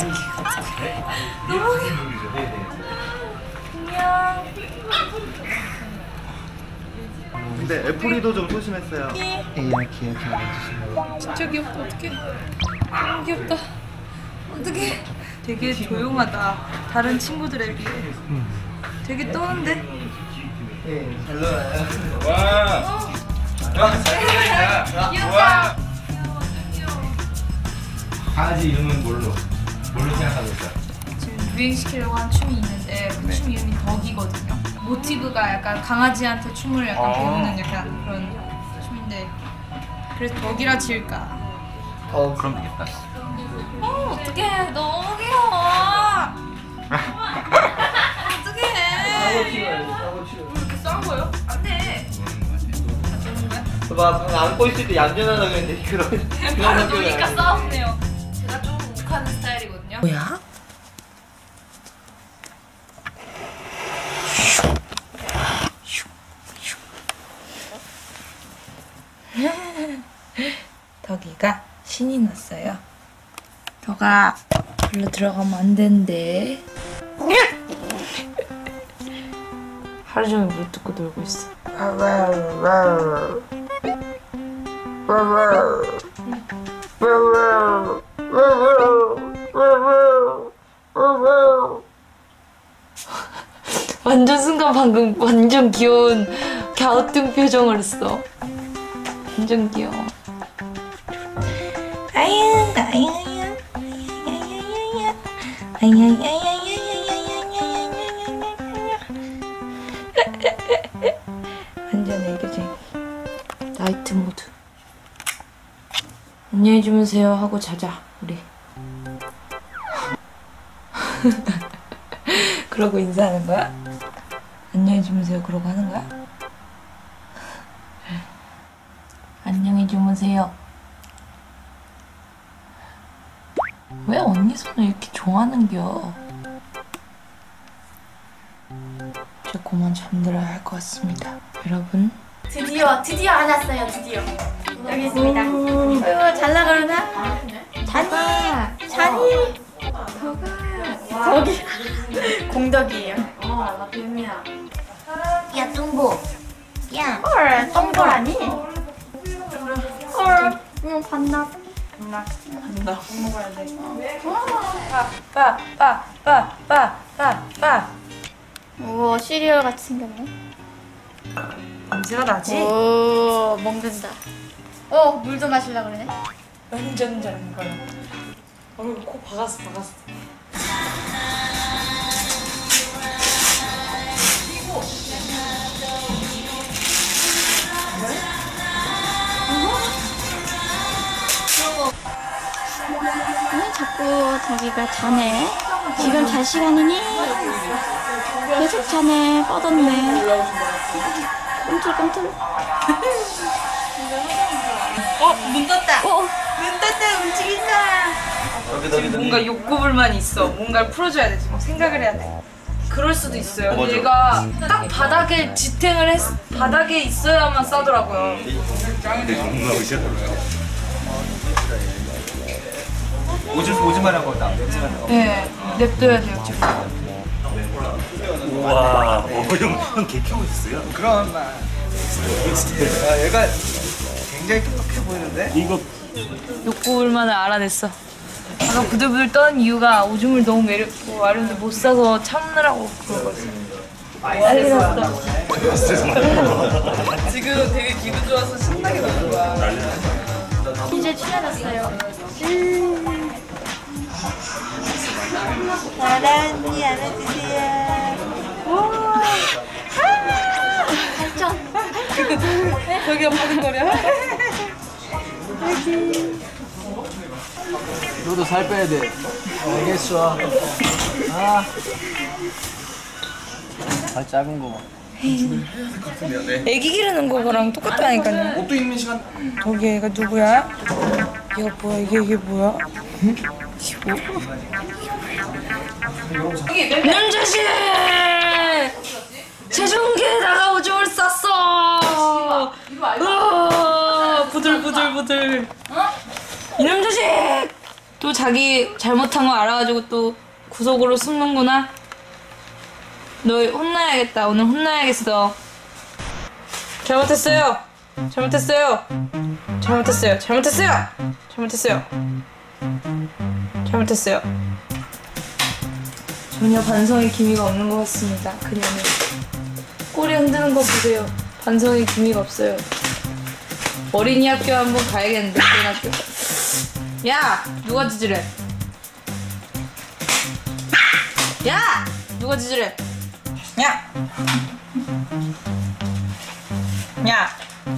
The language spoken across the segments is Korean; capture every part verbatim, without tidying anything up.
너무 귀여워. 안녕. 근데 애플이도 좀 소심했어요. 에이아이 기억이 알아주시면 진짜 귀엽다. 어떡해. 너무 귀엽다. 어떡해. 되게 조용하다. 다른 친구들에 비해. 되게 떠는데? 네, 잘 놀아요. 와! 와, 잘 놀린다. 귀엽다. 강아지 이름은 뭘로? 뭘로 생각하고 있어? 지금 유행시키려고 한 춤이 있는데 그 춤 이름이 덕이거든요. 모티브가 약간 강아지한테 춤을 약간 아. 배우는 약간 그런 춤인데 그래서 덕이라 지을까? 어, 그럼 되겠다. 어 어떡해 너무 귀여워. 어떡해. 이렇게 싸운 거예요? 안 돼. 봐, 방금 안고 있을 때 얌전하다고 했는데 그런 바로 그런 노니까 느낌이 싸우네요. 제가 좀 욱하는 스타일이거든요. 뭐야? 덕이가 신이 났어요. 덕아, 별로 들어가면 안 된대. 하루 종일 물 뜯고 놀고 있어. 완전 순간 방금 완전 귀여운 갸우뚱 표정을 했어. 완전 귀여워. 아유, 아유, 아유, 아유, 아유, 아유, 완전 애교쟁이. 나이트 모드. 안녕히 주무세요 하고 자자 우리. 그러고 인사하는 거야? 안녕히 주무세요 그러고 하는 거야? 안녕히 주무세요. 왜 언니 손을 이렇게 좋아하는겨? 이제 그만 잠들어야 할 것 같습니다. 여러분. 드디어 드디어 안았어요. 드디어 여기 있습니다. 아이고 잘 나가려나? 잔이 잔이 덕아 덕이 공덕이에요. 어나 뱀이야. 야 뚱보. 야 헐 똥보라니? 헐 응 반납. 반납 반납 먹어야 돼. 빠빠빠빠빠빠빠. 오 시리얼 같이 생겼네. 냄새가 나지? 오 먹는다. 어 물도 마실라 그러네. 완전 잘한 거야. 어, 코 박았어 박았어. 왜 자꾸 덕이가 자네? 지금 잘 시간이니? 계속 자네 뻗었네. 꿈틀꿈틀. 어, 눈 떴다. 어, 눈 떴다. 움직인다. 뭔가 욕구불만이 있어. 뭔가를 풀어줘야 돼. 지금 생각을 해야 돼. 그럴 수도 있어요. 어, 맞아. 얘가 딱 바닥에 지탱을 했, 바닥에 있어야만 싸더라고요. 근데 공부하고 있어? 오줌 오줌마려고 나. 네, 냅둬야 돼요 지금. 우와, 어, 형, 형 개 키우고 있어요? 그럼 막. 아, 얘가 굉장히 똑똑해 보이는데? 이거 욕구불만을 알아냈어. 아까 부들부들 떠는 이유가 오줌을 너무 매렵고 마련데 못 싸서 참느라고 그러거든. 난리 났어. 지금 되게 기분 좋아서 신나게 노는 거야. 이제 출연했어요. 음. 사랑이 안아주세요. 와. 발전. 저기가 버둥거려. 너도 살 빼야 돼. 알겠어. 아. 발 작은 거 봐. 애기 기르는 거랑 똑같다니까요. 옷도 입는 시간. 저기 애가 누구야? 얘가 뭐야? 이게 이게 뭐야? 응? 이놈 자식! 체중계에다가 오줌을 쌌어! 으아, 부들부들부들. 이놈 자식! 또 자기 잘못한 거 알아가지고 또 구석으로 숨는구나. 너 혼나야겠다. 오늘 혼나야겠어. 잘못했어요. 잘못했어요. 잘못했어요. 잘못했어요. 잘못했어요. 잘못했어요. 전혀 반성의 기미가 없는 것 같습니다. 그녀는 꼬리 흔드는 거 보세요. 반성의 기미가 없어요. 어린이 학교 한번 가야겠는데. 그런 학교. 야! 누가 지지래? 야! 누가 지지래? 야! 야!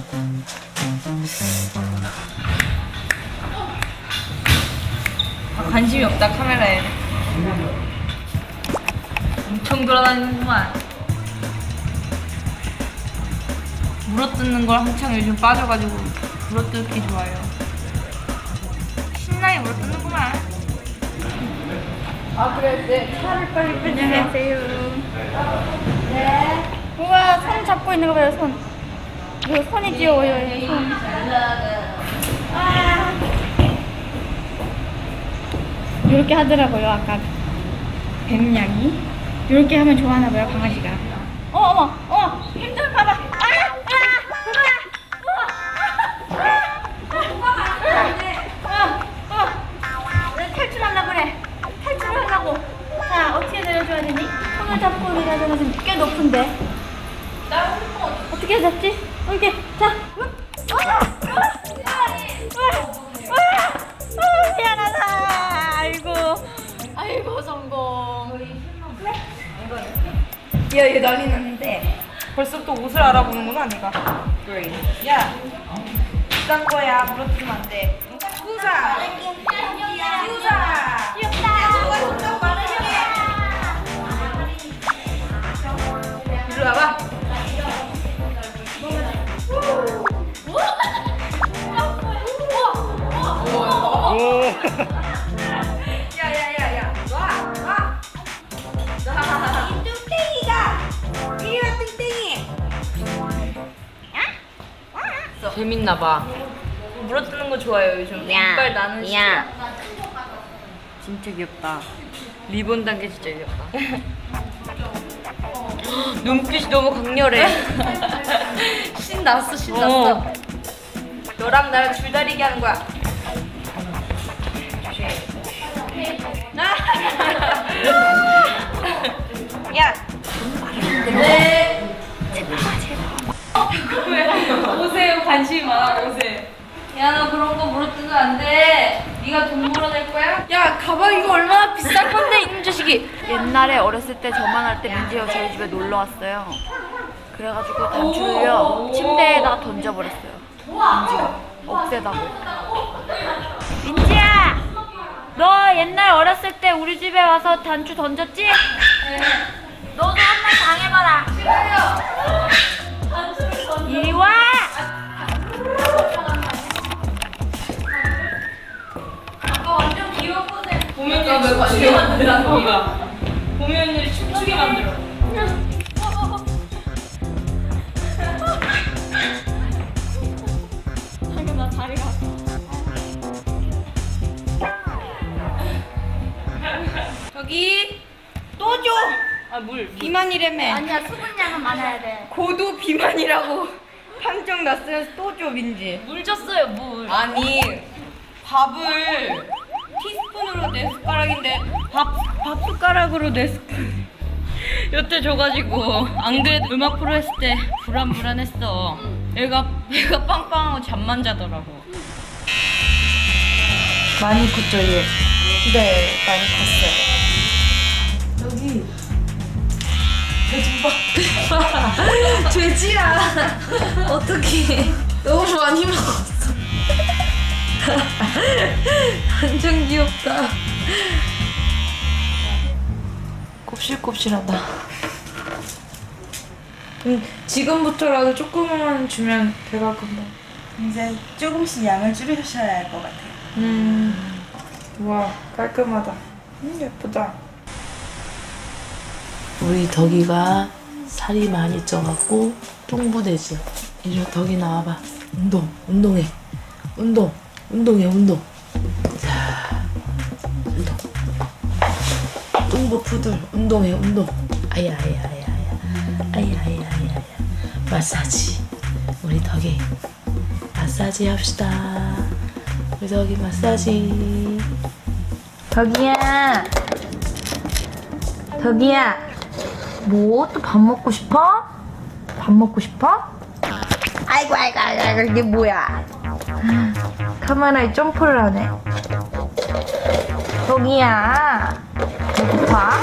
아, 관심이 없다 카메라에. 엄청 돌아다니는구만. 물어뜯는 걸 한창 요즘 빠져가지고 물어뜯기 좋아요. 신나게 물어뜯는구만. 아 그래, 네 차를 빨리 빼주세요. 안녕하세요. 네. 우와, 손 잡고 있는 거 봐요, 손. 이거 손이 귀여워요, 손. 아. 이렇게 하더라고요, 아까 뱀냥이. 이렇게 하면 좋아하나 봐요, 강아지가. 어, 어머, 어머, 힘좀 봐봐. 아, 아, 우와, 어, 탈출하려고 그래. 탈출을 하려고. 자, 어떻게 내려줘야 되니? 손을 잡고 내려줘야 되면 꽤 높은데. 어떻게 잡지? 어, 이렇게. 자. 미안하다. 아이고. 아이고, 성공. 야, 이거 난리 났는데. 벌써부터 옷을 알아보는구나 내가. 야! 비싼 거야. 물어뜯으면 안 돼. 수사! 수사! 귀엽다. 이리 와봐. 야야야야, 와, 와. 이 뚱땡이가 이리 와 뚱땡이. 재밌나봐. 물어뜯는 거 좋아요 요즘. 이빨 나는 시야. 진짜 귀엽다. 리본 단계 진짜 귀엽다. 눈빛이 너무 강렬해. 신났어, 신났어. 어. 너랑 나랑 줄다리기 하는 거야. 야! 네. 오세요, 관심이 많아, 오세. 야, 너 그런 거 물어뜯으면 안 돼. 네가 돈 물어낼 거야? 야, 가방 이거 얼마나 비쌀 건데, 이놈 자식이. 옛날에 어렸을 때 저만 할 때 민지가 저희 집에 놀러 왔어요. 그래가지고 단추를요 침대에다가 던져버렸어요. 민지가 없애다고. 민지야, 너 옛날 어렸을 때 우리 집에 와서 단추 던졌지? 네. 너도 한번 당해봐라. 싫어요. 이리 와. 아까 완전 귀여웠거든. 보면이가 왜 관심 만들어? 거기가. 보면이를 춤추게 만들어. 당연하 다리가. 저기 또 줘. 아 물 비만이라며. 아니야, 수분량은 많아야 돼. 고도 비만이라고 판정 났어요. 또 줘 민지. 물 줬어요 물. 아니 밥을 티스푼으로 네 숟가락인데 밥, 밥 숟가락으로 네 스푼 여태 줘가지고 안 그래도 음악 프로 했을 때 불안불안했어. 애가 배가 빵빵하고 잠만 자더라고. 많이 컸죠 얘? 네 많이 컸어요. 여기 돼지 봐. 돼지야. 어떡해. 너무 많이 먹었어. 완전 귀엽다. 곱실곱실하다. 음, 지금부터라도 조금만 주면 배가 금방. 이제 조금씩 양을 줄이셔야 할 것 같아요. 음, 와 깔끔하다. 음, 예쁘다. 우리 덕이가 살이 많이 쪄갖고 똥부대지. 이리 덕이 나와봐. 운동, 운동해. 운동, 운동해, 운동. 자, 뚱보 푸들 운동해 운동. 아야 아야 아야 아야 아야 아야 아야. 마사지. 우리 덕이 마사지 합시다. 우리 덕이 마사지. 덕이야. 덕이야. 뭐 또 밥 먹고 싶어? 밥 먹고 싶어? 아이고 아이고 아이고 이게 뭐야? 카메라에 점프를 하네. 덕이야. 배고파?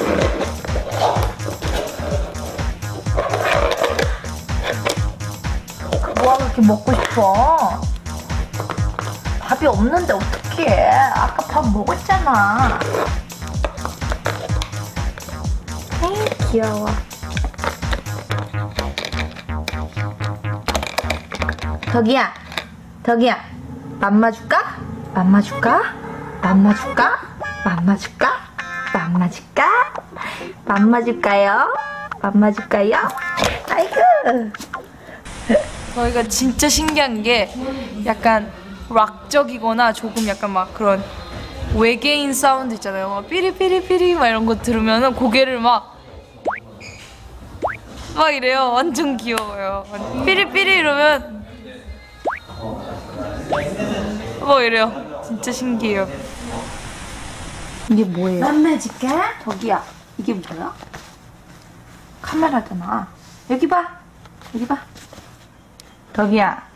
뭐가 그렇게 먹고 싶어? 밥이 없는데 어떡해? 아까 밥 먹었잖아. 에이 귀여워. 덕이야, 덕이야, 맘마 줄까? 맘마 줄까? 맘마 줄까? 맘마 줄까? 맘마 줄까? 맘마 줄까요? 맘마 줄까요? 아이고. 저희가 진짜 신기한 게 약간 락적이거나 조금 약간 막 그런 외계인 사운드 있잖아요. 막 삐리삐리삐리 막 이런 거 들으면은 고개를 막 막 이래요. 완전 귀여워요. 삐리삐리 이러면 뭐 이래요. 진짜 신기해요. 이게 뭐예요? 맘마 줄까? 덕이야. 이게 뭐야? 카메라잖아. 여기 봐. 여기 봐. 덕이야.